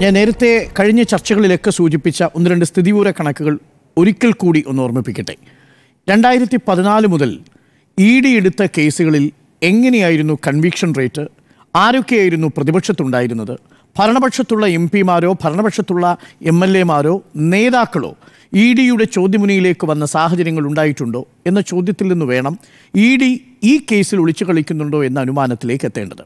ഞാൻ നേരത്തെ കഴിഞ്ഞ ചർച്ചകളിലൊക്കെ സൂചിപ്പിച്ച ഒന്ന് രണ്ട് സ്ഥിതിവിവര കണക്കുകൾ ഒരിക്കൽ കൂടി ഒന്ന് ഓർമ്മിപ്പിക്കട്ടെ. 2014 മുതൽ ED എടുത്ത കേസുകളിൽ എങ്ങനെയായിരുന്നു കൺവിക്ഷൻ റേറ്റ്, ആരൊക്കെയായിരുന്നു പ്രതിപക്ഷത്തുണ്ടായിരുന്നത്, ഭരണപക്ഷത്തുള്ള MP-മാരോ ഭരണപക്ഷത്തുള്ള MLA-മാരോ നേതാക്കളോ EDയുടെ ചോദ്യമുനയിലേക്ക് വന്ന സാഹചര്യങ്ങൾ ഉണ്ടായിട്ടുണ്ടോ എന്ന ചോദ്യത്തിൽ നിന്ന് വേണം ED ഈ കേസിൽ ഒളിച്ചു കളിക്കുന്നുണ്ടോ എന്ന അനുമാനത്തിലേക്ക് എത്തേണ്ടത്.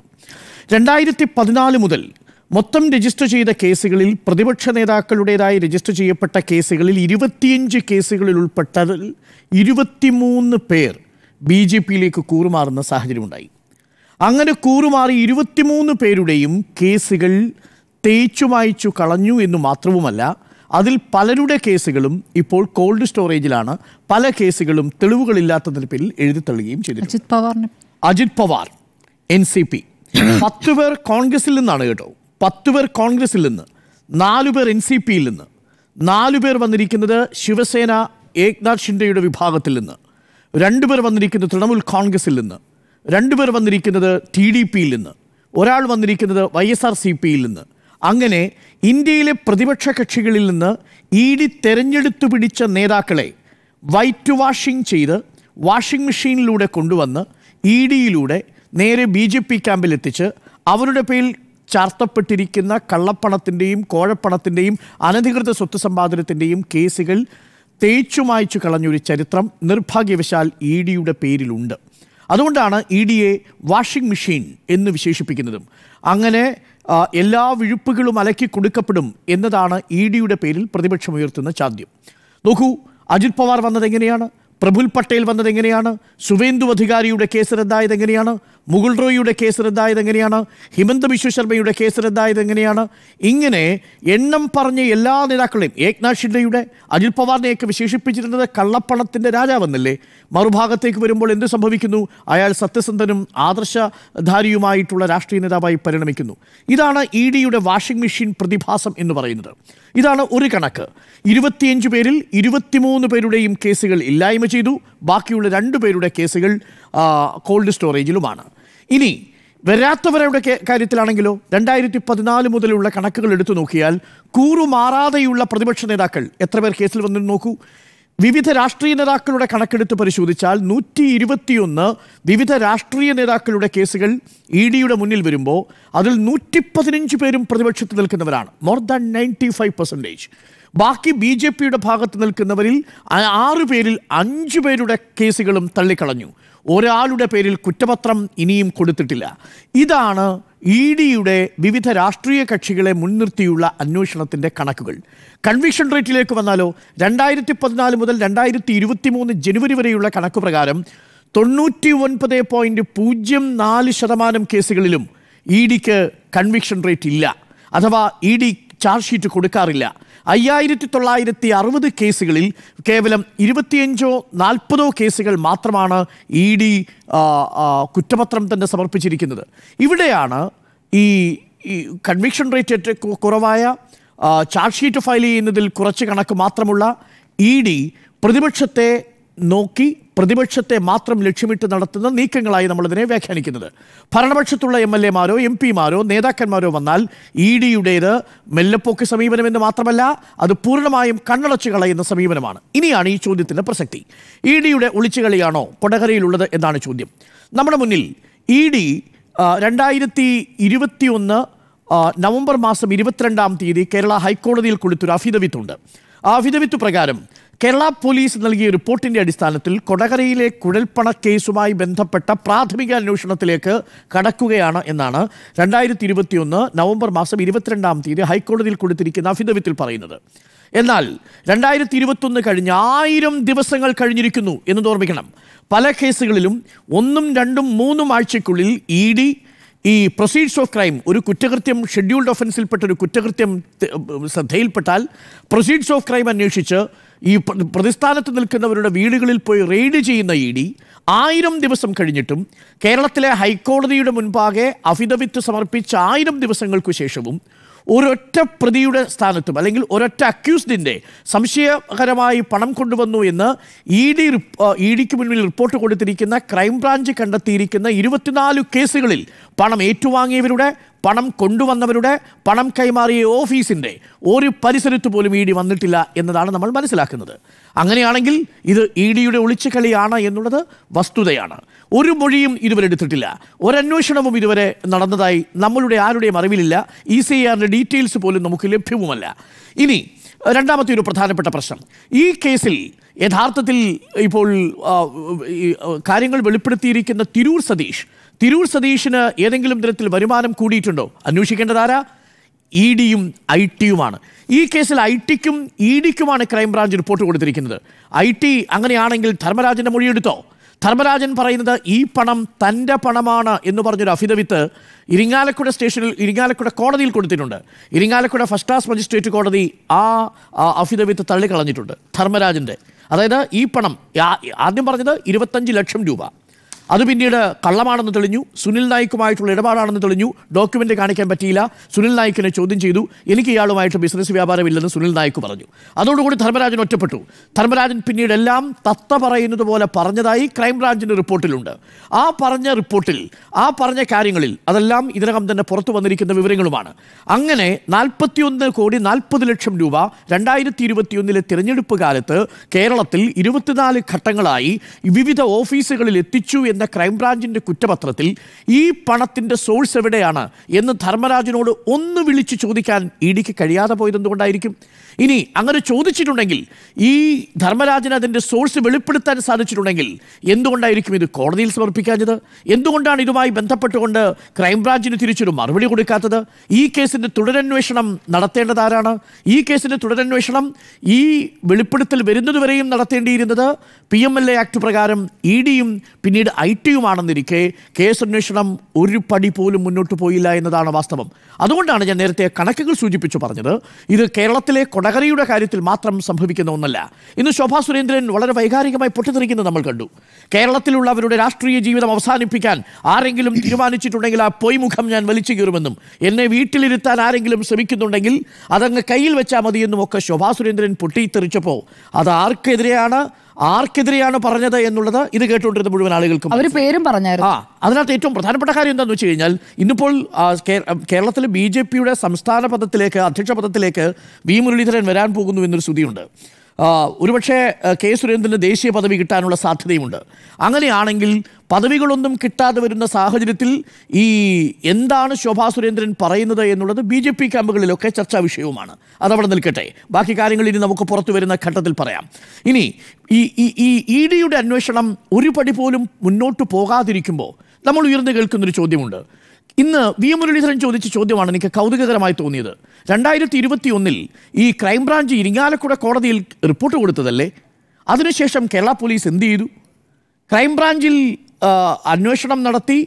2014 മുതൽ മൊത്തം രജിസ്റ്റർ ചെയ്ത കേസുകളിൽ പ്രതിപക്ഷ നേതാക്കളുടേതായി രജിസ്റ്റർ ചെയ്യപ്പെട്ട കേസുകളിൽ 25 കേസുകളിൽ ഉൾപ്പെട്ടതിൽ 23 പേർ BJPയിലേക്ക് കൂറുമാറുന്ന സാഹചര്യമുണ്ടായി. അങ്ങനെ കൂറുമാറി 23 പേരുടെയും കേസുകൾ തേച്ചുമായ്ച്ചു കളഞ്ഞു എന്ന് മാത്രവുമല്ല, അതിൽ പലരുടെ കേസുകളും ഇപ്പോൾ കോൾഡ് സ്റ്റോറേജിലാണ്. പല കേസുകളും തെളിവുകളില്ലാത്തതിന് പേരിൽ എഴുതിത്തള്ളുകയും ചെയ്തിട്ടുണ്ട്. അജിത് പവാർ NCP 10 പേർ കോൺഗ്രസിൽ നിന്നാണ് കേട്ടോ. 10 പേർ കോൺഗ്രസിൽ നിന്ന്, 4 പേർ NCPയിൽ നിന്ന്, 4 പേർ വന്നിരിക്കുന്നത് ശിവസേന ഏക്നാഥ് ഷിൻഡെയുടെ വിഭാഗത്തിൽ നിന്ന്, 2 പേർ വന്നിരിക്കുന്നത് തൃണമൂൽ കോൺഗ്രസിൽ നിന്ന്, 2 പേർ വന്നിരിക്കുന്നത് TDPയിൽ നിന്ന്, ഒരാൾ വന്നിരിക്കുന്നത് YSRCPയിൽ നിന്ന്. അങ്ങനെ ഇന്ത്യയിലെ പ്രതിപക്ഷ കക്ഷികളിൽ നിന്ന് ED തെരഞ്ഞെടുത്തു പിടിച്ച നേതാക്കളെ വൈറ്റ് വാഷിംഗ് ചെയ്ത് വാഷിംഗ് മെഷീനിലൂടെ കൊണ്ടുവന്ന് EDയിലൂടെ നേരെ BJP ക്യാമ്പിലെത്തിച്ച് അവരുടെ പേരിൽ ചാർത്തപ്പെട്ടിരിക്കുന്ന കള്ളപ്പണത്തിൻ്റെയും കോഴപ്പണത്തിൻ്റെയും അനധികൃത സ്വത്ത് സമ്പാദനത്തിൻ്റെയും കേസുകൾ തേച്ചുമായ്ച്ചു കളഞ്ഞൊരു ചരിത്രം നിർഭാഗ്യവശാൽ EDയുടെ പേരിലുണ്ട്. അതുകൊണ്ടാണ് EDയെ വാഷിംഗ് മെഷീൻ എന്ന് വിശേഷിപ്പിക്കുന്നതും. അങ്ങനെ എല്ലാ വിഴുപ്പുകളും അലക്കി കൊടുക്കപ്പെടും എന്നതാണ് EDയുടെ പേരിൽ പ്രതിപക്ഷം ഉയർത്തുന്ന ചോദ്യം. നോക്കൂ, അജിത് പവാർ വന്നത് എങ്ങനെയാണ്, പ്രഫുൽ പട്ടേൽ വന്നത് എങ്ങനെയാണ്, സുവേന്ദു അധികാരിയുടെ കേസ് റദ്ദായത് എങ്ങനെയാണ്, മുകുൾ റോയിയുടെ കേസ് റദ്ദായത് എങ്ങനെയാണ്, ഹിമന്ത ബിശ്വ ശർമ്മയുടെ കേസ് റദ്ദായത് എങ്ങനെയാണ്. ഇങ്ങനെ എണ്ണം പറഞ്ഞ എല്ലാ നേതാക്കളെയും, ഏക്നാഥ് ഷിൻഡെയുടെ, അജിത് പവാറിനെയൊക്കെ വിശേഷിപ്പിച്ചിരുന്നത് കള്ളപ്പണത്തിൻ്റെ രാജാവെന്നല്ലേ. മറുഭാഗത്തേക്ക് വരുമ്പോൾ എന്ത് സംഭവിക്കുന്നു? അയാൾ സത്യസന്ധനും ആദർശധാരിയുമായിട്ടുള്ള രാഷ്ട്രീയ നേതാവായി പരിണമിക്കുന്നു. ഇതാണ് EDയുടെ വാഷിംഗ് മെഷീൻ പ്രതിഭാസം എന്ന് പറയുന്നത്. ഇതാണ് ഒരു കണക്ക്. 25 പേരിൽ 23 പേരുടെയും കേസുകൾ ഇല്ലായ്മ ചെയ്തു. ബാക്കിയുള്ള 2 പേരുടെ കേസുകൾ കോൾഡ് സ്റ്റോറേജിലുമാണ്. ഇനി വരാത്തവരുടെ കാര്യത്തിലാണെങ്കിലോ 2014 മുതലുള്ള കണക്കുകൾ എടുത്തു നോക്കിയാൽ കൂറുമാറാതെയുള്ള പ്രതിപക്ഷ നേതാക്കൾ എത്ര പേർ കേസിൽ വന്നു നോക്കൂ. വിവിധ രാഷ്ട്രീയ നേതാക്കളുടെ കണക്കെടുത്ത് പരിശോധിച്ചാൽ 121 വിവിധ രാഷ്ട്രീയ നേതാക്കളുടെ കേസുകൾ EDയുടെ മുന്നിൽ വരുമ്പോൾ അതിൽ 115 പേരും പ്രതിപക്ഷത്ത് നിൽക്കുന്നവരാണ്, മോർ ദാൻ 95%. ബാക്കി BJPയുടെ ഭാഗത്ത് നിൽക്കുന്നവരിൽ 6 പേരിൽ 5 പേരുടെ കേസുകളും തള്ളിക്കളഞ്ഞു. ഒരാളുടെ പേരിൽ കുറ്റപത്രം ഇനിയും കൊടുത്തിട്ടില്ല. ഇതാണ് EDയുടെ വിവിധ രാഷ്ട്രീയ കക്ഷികളെ മുൻനിർത്തിയുള്ള അന്വേഷണത്തിൻ്റെ കണക്കുകൾ. കൺവിക്ഷൻ റേറ്റിലേക്ക് വന്നാലോ 2014 മുതൽ 2023 ജനുവരി വരെയുള്ള കണക്ക് പ്രകാരം 99.04% കേസുകളിലും EDക്ക് കൺവിക്ഷൻ റേറ്റ് ഇല്ല, അഥവാ ED ചാർജ് ഷീറ്റ് കൊടുക്കാറില്ല. 5960 കേസുകളിൽ കേവലം 25-40 കേസുകൾ മാത്രമാണ് ED കുറ്റപത്രം തന്നെ സമർപ്പിച്ചിരിക്കുന്നത്. ഇവിടെയാണ് ഈ കൺവിക്ഷൻ റേറ്റ് കുറവായ, ചാർജ് ഷീറ്റ് ഫയൽ ചെയ്യുന്നതിൽ കുറച്ച് കണക്ക് മാത്രമുള്ള ED പ്രതിപക്ഷത്തെ നോക്കി പ്രതിപക്ഷത്തെ മാത്രം ലക്ഷ്യമിട്ട് നടത്തുന്ന നീക്കങ്ങളായി നമ്മളതിനെ വ്യാഖ്യാനിക്കുന്നത്. ഭരണപക്ഷത്തുള്ള MLA-മാരോ MP-മാരോ നേതാക്കന്മാരോ വന്നാൽ EDയുടേത് മെല്ലെപ്പോക്ക് സമീപനമെന്ന് മാത്രമല്ല, അത് പൂർണ്ണമായും കണ്ണടച്ചു കളയുന്ന സമീപനമാണ്. ഇനിയാണ് ഈ ചോദ്യത്തിൻ്റെ പ്രസക്തി. EDയുടെ ഒളിച്ചുകളിയാണോ കൊടകരയിലുള്ളത് എന്നാണ് ചോദ്യം. നമ്മുടെ മുന്നിൽ ED 2021 നവംബർ മാസം 22-ാം തീയതി കേരള ഹൈക്കോടതിയിൽ കൊടുത്തൊരു അഫിഡവിറ്റുണ്ട്. ആ അഫിഡവിറ്റ് പ്രകാരം കേരള പോലീസ് നൽകിയ റിപ്പോർട്ടിൻ്റെ അടിസ്ഥാനത്തിൽ കൊടകരയിലെ കുഴൽപ്പണ കേസുമായി ബന്ധപ്പെട്ട പ്രാഥമിക അന്വേഷണത്തിലേക്ക് കടക്കുകയാണ് എന്നാണ് 2021 നവംബർ മാസം 22-ാം തീയതി ഹൈക്കോടതിയിൽ കൊടുത്തിരിക്കുന്ന അഫിഡവിറ്റിൽ പറയുന്നത്. എന്നാൽ 2021 കഴിഞ്ഞ് 1000 ദിവസങ്ങൾ കഴിഞ്ഞിരിക്കുന്നു എന്ന് ഓർമ്മിക്കണം. പല കേസുകളിലും 1, 2, 3 ആഴ്ചയ്ക്കുള്ളിൽ ED ഈ പ്രൊസീഡ്സ് ഓഫ് ക്രൈം, ഒരു കുറ്റകൃത്യം ഷെഡ്യൂൾഡ് ഒഫൻസിൽപ്പെട്ട ഒരു കുറ്റകൃത്യം ശ്രദ്ധയിൽപ്പെട്ടാൽ പ്രൊസീഡ്സ് ഓഫ് ക്രൈം അന്വേഷിച്ച് ഈ പ്രതിസ്ഥാനത്ത് നിൽക്കുന്നവരുടെ വീടുകളിൽ പോയി റെയ്ഡ് ചെയ്യുന്ന ED 1000 ദിവസം കഴിഞ്ഞിട്ടും കേരളത്തിലെ ഹൈക്കോടതിയുടെ മുൻപാകെ അഫിഡവിറ്റ് സമർപ്പിച്ച 1000 ദിവസങ്ങൾക്കു ശേഷവും ഒരൊറ്റ പ്രതിയുടെ സ്ഥാനത്തും അല്ലെങ്കിൽ ഒരൊറ്റ അക്യൂസ്ഡിൻ്റെ സംശയകരമായി പണം കൊണ്ടുവന്നു എന്ന് EDക്ക് മുന്നിൽ റിപ്പോർട്ട് കൊടുത്തിരിക്കുന്ന ക്രൈംബ്രാഞ്ച് കണ്ടെത്തിയിരിക്കുന്ന 24 കേസുകളിൽ പണം ഏറ്റുവാങ്ങിയവരുടെ, പണം കൊണ്ടുവന്നവരുടെ, പണം കൈമാറിയ ഓഫീസിൻ്റെ ഒരു പരിസരത്ത് പോലും ഇ ഡി വന്നിട്ടില്ല എന്നതാണ് നമ്മൾ മനസ്സിലാക്കുന്നത്. അങ്ങനെയാണെങ്കിൽ ഇത് ഇ ഡിയുടെ ഒളിച്ചുകളിയാണ് എന്നുള്ളത് വസ്തുതയാണ്. ഒരു മൊഴിയും ഇതുവരെ എടുത്തിട്ടില്ല. ഒരന്വേഷണവും ഇതുവരെ നടന്നതായി നമ്മളുടെ ആരുടെയും അറിവിലില്ല. ECIRന്റെ ഡീറ്റെയിൽസ് പോലും നമുക്ക് ലഭ്യവുമല്ല. ഇനി രണ്ടാമത്തെ ഒരു പ്രധാനപ്പെട്ട പ്രശ്നം, ഈ കേസിൽ യഥാർത്ഥത്തിൽ ഇപ്പോൾ കാര്യങ്ങൾ വെളിപ്പെടുത്തിയിരിക്കുന്ന തിരൂർ സതീഷിന് ഏതെങ്കിലും തരത്തിൽ വരുമാനം കൂടിയിട്ടുണ്ടോ? അന്വേഷിക്കേണ്ടതാരാ? ഇ ഡിയും ഐ ടിയുമാണ്. ഈ കേസിൽ ഐ ടിക്കും ഇ ഡിക്കുമാണ് ക്രൈംബ്രാഞ്ച് റിപ്പോർട്ട് കൊടുത്തിരിക്കുന്നത്. ഐ ടി അങ്ങനെയാണെങ്കിൽ ധർമ്മരാജൻ്റെ മൊഴിയെടുത്തോ? ധർമ്മരാജൻ പറയുന്നത് ഈ പണം തൻ്റെ പണമാണ് എന്ന് പറഞ്ഞൊരു അഫിഡവിറ്റ് ഇരിങ്ങാലക്കുട കോടതിയിൽ കൊടുത്തിട്ടുണ്ട്. ഇരിങ്ങാലക്കുട ഫസ്റ്റ് ക്ലാസ് മജിസ്ട്രേറ്റ് കോടതി ആ അഫിഡവിറ്റ് തള്ളിക്കളഞ്ഞിട്ടുണ്ട് ധർമ്മരാജൻ്റെ. അതായത് ഈ പണം ആദ്യം പറഞ്ഞത് 25 ലക്ഷം രൂപ, അത് പിന്നീട് കള്ളമാണെന്ന് തെളിഞ്ഞു. സുനിൽ നായിക്കുമായിട്ടുള്ള ഇടപാടാണെന്ന് തെളിഞ്ഞു. ഡോക്യുമെൻ്റ് കാണിക്കാൻ പറ്റിയില്ല. സുനിൽ നായിക്കിനെ ചോദ്യം ചെയ്തു. എനിക്ക് ഇയാളുമായിട്ട് ബിസിനസ് വ്യാപാരമില്ലെന്ന് സുനിൽ നായിക്ക് പറഞ്ഞു. അതോടുകൂടി ധർമ്മരാജൻ ഒറ്റപ്പെട്ടു. ധർമ്മരാജൻ പിന്നീട് എല്ലാം തത്ത പറയുന്നത് പോലെ പറഞ്ഞതായി ക്രൈംബ്രാഞ്ചിൻ്റെ റിപ്പോർട്ടിലുണ്ട്. ആ പറഞ്ഞ കാര്യങ്ങളിൽ അതെല്ലാം ഇതിനകം തന്നെ പുറത്തു വന്നിരിക്കുന്ന വിവരങ്ങളുമാണ്. അങ്ങനെ 41,40,00,000 രൂപ 2021 തിരഞ്ഞെടുപ്പ് കാലത്ത് കേരളത്തിൽ 24 ഘട്ടങ്ങളായി വിവിധ ഓഫീസുകളിൽ എത്തിച്ചു എന്ന ക്രൈംബ്രാഞ്ചിൻ്റെ കുറ്റപത്രത്തിൽ ഈ പണത്തിൻ്റെ സോഴ്സ് എവിടെയാണ് എന്ന് ധർമ്മരാജനോട് ഒന്ന് വിളിച്ച് ചോദിക്കാൻ ഇ ഡിക്ക് കഴിയാതെ പോയത് എന്തുകൊണ്ടായിരിക്കും? ഇനി അങ്ങനെ ചോദിച്ചിട്ടുണ്ടെങ്കിൽ, ഈ ധർമ്മരാജന് അതിൻ്റെ സോഴ്സ് വെളിപ്പെടുത്താൻ സാധിച്ചിട്ടുണ്ടെങ്കിൽ എന്തുകൊണ്ടായിരിക്കും ഇത് കോടതിയിൽ സമർപ്പിക്കാഞ്ഞത്? എന്തുകൊണ്ടാണ് ഇതുമായി ബന്ധപ്പെട്ടുകൊണ്ട് ക്രൈംബ്രാഞ്ചിന് തിരിച്ചൊരു മറുപടി കൊടുക്കാത്തത്? ഈ കേസിൻ്റെ തുടരന്വേഷണം നടത്തേണ്ടതാരാണ്? ഈ കേസിൻ്റെ തുടരന്വേഷണം ഈ വെളിപ്പെടുത്തൽ വരുന്നതുവരെയും നടത്തേണ്ടിയിരുന്നത് PMLA ആക്ട് പ്രകാരം ഇ ഡിയും പിന്നീട് ഐ ടിയുമാണെന്നിരിക്കെ കേസന്വേഷണം ഒരു പടി പോലും മുന്നോട്ട് പോയില്ല എന്നതാണ് വാസ്തവം. അതുകൊണ്ടാണ് ഞാൻ നേരത്തെ കണക്കുകൾ സൂചിപ്പിച്ചു പറഞ്ഞത് ഇത് കേരളത്തിലെ കൊടകരയുടെ കാര്യത്തിൽ മാത്രം സംഭവിക്കുന്ന ഒന്നല്ല. ഇന്ന് ശോഭാ സുരേന്ദ്രൻ വളരെ വൈകാരികമായി പൊട്ടിത്തെറിക്കുന്നത് നമ്മൾ കണ്ടു. കേരളത്തിലുള്ളവരുടെ രാഷ്ട്രീയ ജീവിതം അവസാനിപ്പിക്കാൻ ആരെങ്കിലും തീരുമാനിച്ചിട്ടുണ്ടെങ്കിൽ ആ പൊയ്മുഖം ഞാൻ വലിച്ചു കീറുമെന്നും എന്നെ വീട്ടിലിരുത്താൻ ആരെങ്കിലും ശ്രമിക്കുന്നുണ്ടെങ്കിൽ അതങ്ങ് കയ്യിൽ വെച്ചാൽ മതിയെന്നും ഒക്കെ ശോഭാ സുരേന്ദ്രൻ പൊട്ടിത്തെറിച്ചപ്പോൾ അത് ആർക്കെതിരെയാണ് പറഞ്ഞത് എന്നുള്ളത് ഇത് കേട്ടുകൊണ്ടിരുന്ന മുഴുവൻ ആളുകൾക്കും അവർ പേരും പറഞ്ഞായിരുന്നു. അതിനകത്ത് ഏറ്റവും പ്രധാനപ്പെട്ട കാര്യം എന്താണെന്ന് വെച്ച് കഴിഞ്ഞാൽ ഇന്നിപ്പോൾ കേരളത്തിലെ BJPയുടെ സംസ്ഥാന പദത്തിലേക്ക്, അധ്യക്ഷ പദത്തിലേക്ക് വി മുരളീധരൻ വരാൻ പോകുന്നു എന്നൊരു ശ്രുതിയുണ്ട്. ഒരുപക്ഷെ കെ സുരേന്ദ്രന് ദേശീയ പദവി കിട്ടാനുള്ള സാധ്യതയുണ്ട്. അങ്ങനെയാണെങ്കിൽ പദവികളൊന്നും കിട്ടാതെ വരുന്ന സാഹചര്യത്തിൽ ഈ എന്താണ് ശോഭാ സുരേന്ദ്രൻ പറയുന്നത് എന്നുള്ളത് BJP ക്യാമ്പുകളിലൊക്കെ ചർച്ചാ വിഷയവുമാണ്. അതവിടെ നിൽക്കട്ടെ. ബാക്കി കാര്യങ്ങൾ ഇനി നമുക്ക് പുറത്തു വരുന്ന ഘട്ടത്തിൽ പറയാം. ഇനി ഈ ഇ ഡിയുടെ അന്വേഷണം ഒരു പടി പോലും മുന്നോട്ട് പോകാതിരിക്കുമ്പോൾ നമ്മൾ ഉയർന്നു കേൾക്കുന്നൊരു ചോദ്യമുണ്ട്. ഇന്ന് വി മുരളീധരൻ ചോദിച്ച ചോദ്യമാണ് എനിക്ക് കൗതുകകരമായി തോന്നിയത്. 2021 ഈ ക്രൈംബ്രാഞ്ച് ഇരിങ്ങാലക്കുട കോടതിയിൽ റിപ്പോർട്ട് കൊടുത്തതല്ലേ? അതിനുശേഷം കേരള പോലീസ് എന്ത് ചെയ്തു? ക്രൈംബ്രാഞ്ചിൽ അന്വേഷണം നടത്തി,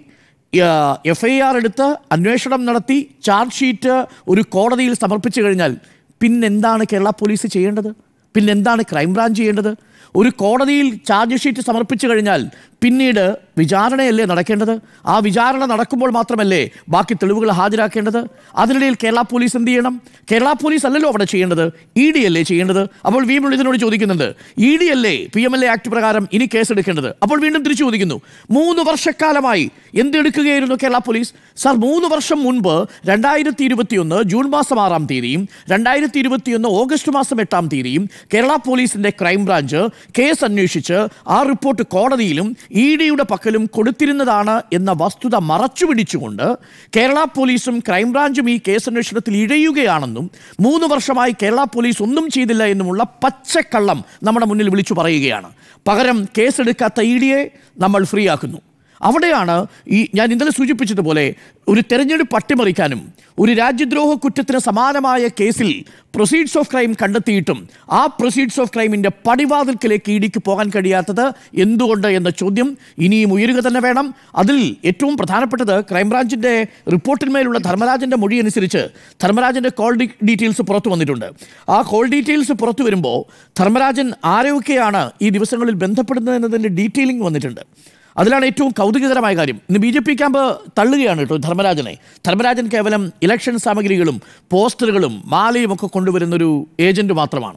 FIR എടുത്ത് അന്വേഷണം നടത്തി ചാർജ് ഷീറ്റ് ഒരു കോടതിയിൽ സമർപ്പിച്ചു കഴിഞ്ഞാൽ പിന്നെന്താണ് കേരള പോലീസ് ചെയ്യേണ്ടത്? പിന്നെന്താണ് ക്രൈംബ്രാഞ്ച് ചെയ്യേണ്ടത്? ഒരു കോടതിയിൽ ചാർജ് ഷീറ്റ് സമർപ്പിച്ചു കഴിഞ്ഞാൽ പിന്നീട് വിചാരണയല്ലേ നടക്കേണ്ടത്? ആ വിചാരണ നടക്കുമ്പോൾ മാത്രമല്ലേ ബാക്കി തെളിവുകൾ ഹാജരാക്കേണ്ടത്? അതിനിടയിൽ കേരള പോലീസ് എന്ത് ചെയ്യണം? കേരള പോലീസ് അല്ലല്ലോ അവിടെ ചെയ്യേണ്ടത്, ഇ ഡി അല്ലേ ചെയ്യേണ്ടത്. അപ്പോൾ വി മുരളീധരനോട് ചോദിക്കുന്നുണ്ട്, ഇ ഡി അല്ലേ PMLA ആക്ട് പ്രകാരം ഇനി കേസെടുക്കേണ്ടത്? അപ്പോൾ വീണ്ടും തിരിച്ചു ചോദിക്കുന്നു, 3 വർഷക്കാലമായി എന്തെടുക്കുകയായിരുന്നു കേരള പോലീസ്? സാർ, 3 വർഷം മുൻപ് 2021 ജൂൺ മാസം 6-ാം തീയതിയും 2021 ഓഗസ്റ്റ് മാസം 8-ാം തീയതിയും കേരള പോലീസിൻ്റെ ക്രൈംബ്രാഞ്ച് കേസ് അന്വേഷിച്ച് ആ റിപ്പോർട്ട് കോടതിയിലും ഇ ഡിയുടെ പക്കലും കൊടുത്തിരുന്നതാണ് എന്ന വസ്തുത മറച്ചുപിടിച്ചുകൊണ്ട് കേരള പോലീസും ക്രൈംബ്രാഞ്ചും ഈ കേസന്വേഷണത്തിൽ ഇഴയുകയാണെന്നും 3 വർഷമായി കേരള പോലീസ് ഒന്നും ചെയ്തില്ല എന്നുമുള്ള പച്ചക്കള്ളം നമ്മുടെ മുന്നിൽ വിളിച്ചു പറയുകയാണ്. പകരം കേസെടുക്കാത്ത ഇ ഡിയെ നമ്മൾ ഫ്രീ ആക്കുന്നു. അവിടെയാണ് ഞാൻ ഇന്നലെ സൂചിപ്പിച്ചതുപോലെ ഒരു തെരഞ്ഞെടുപ്പ് അട്ടിമറിക്കാനും ഒരു രാജ്യദ്രോഹ കുറ്റത്തിന് സമാനമായ കേസിൽ പ്രൊസീഡ്സ് ഓഫ് ക്രൈം കണ്ടെത്തിയിട്ടും ആ പ്രൊസീഡ്സ് ഓഫ് ക്രൈമിൻ്റെ പടിവാതിൽക്കിലേക്ക് ഇ ഡിക്ക് പോകാൻ കഴിയാത്തത് എന്തുകൊണ്ട് എന്ന ചോദ്യം ഇനിയും ഉയരുക തന്നെ വേണം. അതിൽ ഏറ്റവും പ്രധാനപ്പെട്ടത് ക്രൈംബ്രാഞ്ചിൻ്റെ റിപ്പോർട്ടിന്മേലുള്ള ധർമ്മരാജൻ്റെ മൊഴി അനുസരിച്ച് ധർമ്മരാജൻ്റെ കോൾ ഡീറ്റെയിൽസ് പുറത്തു വന്നിട്ടുണ്ട്. ആ കോൾ ഡീറ്റെയിൽസ് പുറത്തു വരുമ്പോൾ ധർമ്മരാജൻ ആരൊക്കെയാണ് ഈ ദിവസങ്ങളിൽ ബന്ധപ്പെടുന്നത് എന്നതിൻ്റെ ഡീറ്റെയിലിംഗ് വന്നിട്ടുണ്ട്. അതിലാണ് ഏറ്റവും കൗതുകകരമായ കാര്യം. ഇന്ന് BJP ക്യാമ്പ് തള്ളുകയാണ് കേട്ടോ ധർമ്മരാജനെ. ധർമ്മരാജൻ കേവലം ഇലക്ഷൻ സാമഗ്രികളും പോസ്റ്ററുകളും മാലയും ഒക്കെ കൊണ്ടുവരുന്നൊരു ഏജൻറ്റ് മാത്രമാണ്,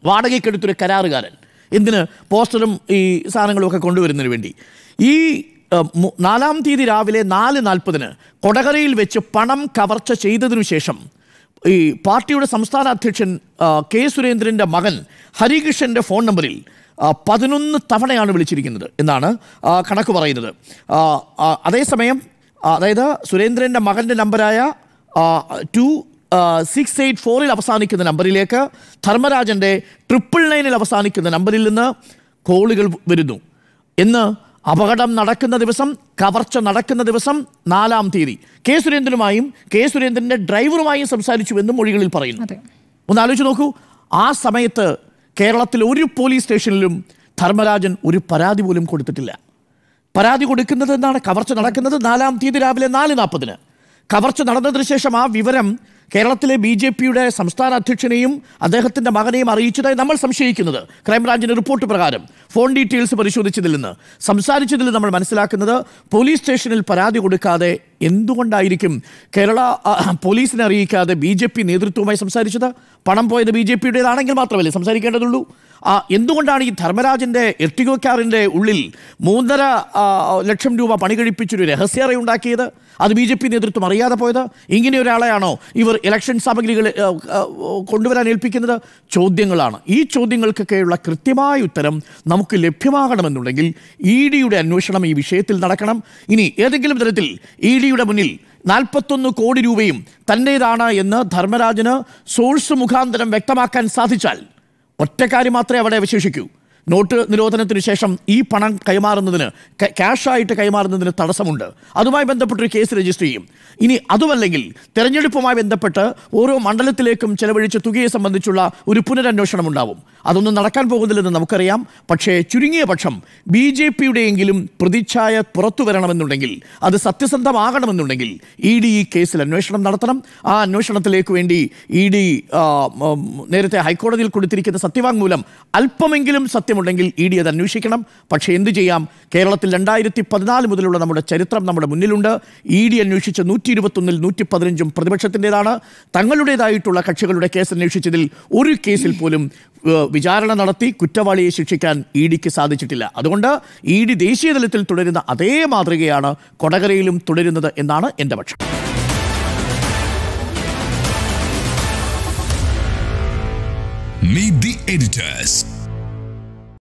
വാടകയ്ക്കെടുത്തൊരു കരാറുകാരൻ. എന്തിന്? പോസ്റ്ററും ഈ സാധനങ്ങളും ഒക്കെ കൊണ്ടുവരുന്നതിന് വേണ്ടി. ഈ 4-ാം തീയതി രാവിലെ 4:40 കൊടകരയിൽ വെച്ച് പണം കവർച്ച ചെയ്തതിനു ശേഷം ഈ പാർട്ടിയുടെ സംസ്ഥാന അധ്യക്ഷൻ കെ സുരേന്ദ്രൻ്റെ മകൻ ഹരികൃഷ്ണൻ്റെ ഫോൺ നമ്പറിൽ 11 തവണയാണ് വിളിച്ചിരിക്കുന്നത് എന്നാണ് കണക്ക് പറയുന്നത്. അതേസമയം അതായത് സുരേന്ദ്രൻ്റെ മകൻ്റെ നമ്പറായ 2684 അവസാനിക്കുന്ന നമ്പറിലേക്ക് ധർമ്മരാജൻ്റെ 999 അവസാനിക്കുന്ന നമ്പറിൽ നിന്ന് കോളുകൾ വരുന്നു എന്ന്. അപകടം നടക്കുന്ന ദിവസം, കവർച്ച നടക്കുന്ന ദിവസം 4-ാം തീയതി കെ സുരേന്ദ്രനുമായും കെ സുരേന്ദ്രൻ്റെ ഡ്രൈവറുമായും സംസാരിച്ചുവെന്നും മൊഴികളിൽ പറയുന്നു. ഒന്ന് ആലോചിച്ച് നോക്കൂ, ആ സമയത്ത് കേരളത്തിൽ ഒരു പോലീസ് സ്റ്റേഷനിലും ധർമ്മരാജൻ ഒരു പരാതി പോലും കൊടുത്തിട്ടില്ല. പരാതി കൊടുക്കുന്നത് എന്താണ്? കവർച്ച നടക്കുന്നത് 4-ാം തീയതി രാവിലെ 4:40. കവർച്ച നടന്നതിന് ശേഷം ആ വിവരം കേരളത്തിലെ BJPയുടെ സംസ്ഥാന അധ്യക്ഷനെയും അദ്ദേഹത്തിൻ്റെ മകനെയും അറിയിച്ചതായി നമ്മൾ സംശയിക്കുന്നത് ക്രൈംബ്രാഞ്ചിൻ്റെ റിപ്പോർട്ട് പ്രകാരം ഫോൺ ഡീറ്റെയിൽസ് പരിശോധിച്ചതിൽ നിന്ന് സംസാരിച്ചതിൽ നമ്മൾ മനസ്സിലാക്കുന്നത് പോലീസ് സ്റ്റേഷനിൽ പരാതി കൊടുക്കാതെ എന്തുകൊണ്ടായിരിക്കും കേരള പോലീസിനെ അറിയിക്കാതെ BJP നേതൃത്വവുമായി സംസാരിച്ചത്? പണം പോയത് BJPയുടേതാണെങ്കിൽ മാത്രമല്ലേ സംസാരിക്കേണ്ടതുള്ളൂ. എന്തുകൊണ്ടാണ് ഈ ധർമ്മരാജൻ്റെ എർട്ടിഗോ കാറിൻ്റെ ഉള്ളിൽ 3.5 ലക്ഷം രൂപ പണി കഴിപ്പിച്ചൊരു രഹസ്യറ ഉണ്ടാക്കിയത്? അത് BJP നേതൃത്വം അറിയാതെ പോയത്? ഇങ്ങനെ ഒരാളെയാണോ ഇവർ ഇലക്ഷൻ സാമഗ്രികൾ കൊണ്ടുവരാൻ ഏൽപ്പിക്കുന്നത്? ചോദ്യങ്ങളാണ്. ഈ ചോദ്യങ്ങൾക്കൊക്കെയുള്ള കൃത്യമായ ഉത്തരം നമുക്ക് ലഭ്യമാകണമെന്നുണ്ടെങ്കിൽ EDയുടെ അന്വേഷണം ഈ വിഷയത്തിൽ നടക്കണം. ഇനി ഏതെങ്കിലും തരത്തിൽ EDയുടെ മുന്നിൽ 41 കോടി രൂപയും തൻ്റേതാണ് എന്ന് ധർമ്മരാജന് സോഴ്സ് മുഖാന്തരം വ്യക്തമാക്കാൻ സാധിച്ചാൽ ഒറ്റ കാര്യം മാത്രമേ അവിടെ അവശേഷിക്കൂ. നോട്ട് നിരോധനത്തിന് ശേഷം ഈ പണം കൈമാറുന്നതിന്, ക്യാഷായിട്ട് കൈമാറുന്നതിന് തടസ്സമുണ്ട്. അതുമായി ബന്ധപ്പെട്ടൊരു കേസ് രജിസ്റ്റർ ചെയ്യും. ഇനി അതുമല്ലെങ്കിൽ തെരഞ്ഞെടുപ്പുമായി ബന്ധപ്പെട്ട് ഓരോ മണ്ഡലത്തിലേക്കും ചെലവഴിച്ച തുകയെ സംബന്ധിച്ചുള്ള ഒരു പുനരന്വേഷണം ഉണ്ടാവും. അതൊന്നും നടക്കാൻ പോകുന്നില്ലെന്ന് നമുക്കറിയാം. പക്ഷേ ചുരുങ്ങിയ പക്ഷം BJPയുടെയെങ്കിലും പ്രതിച്ഛായ പുറത്തു വരണമെന്നുണ്ടെങ്കിൽ, അത് സത്യസന്ധമാകണമെന്നുണ്ടെങ്കിൽ ED ഈ കേസിൽ അന്വേഷണം നടത്തണം. ആ അന്വേഷണത്തിലേക്ക് വേണ്ടി ED നേരത്തെ ഹൈക്കോടതിയിൽ കൊടുത്തിരിക്കുന്ന സത്യവാങ്മൂലം അല്പമെങ്കിലും സത്യമുണ്ടെങ്കിൽ ED അത് അന്വേഷിക്കണം. പക്ഷേ എന്ത് ചെയ്യാം, കേരളത്തിൽ 2014 മുതലുള്ള നമ്മുടെ ചരിത്രം നമ്മുടെ മുന്നിലുണ്ട്. ED അന്വേഷിച്ച 121-ൽ 115 പ്രതിപക്ഷത്തിൻ്റെതാണ്. തങ്ങളുടേതായിട്ടുള്ള കക്ഷികളുടെ കേസ് അന്വേഷിച്ചതിൽ ഒരു കേസിൽ പോലും വിചാരണ നടത്തി കുറ്റവാളിയെ ശിക്ഷിക്കാൻ EDക്ക് സാധിച്ചിട്ടില്ല. അതുകൊണ്ട് ED ദേശീയ തലത്തിൽ തുടരുന്ന അതേ മാതൃകയാണ് കൊടകരയിലും തുടരുന്നത് എന്നാണ് എൻ്റെ പക്ഷം. Meet the editors.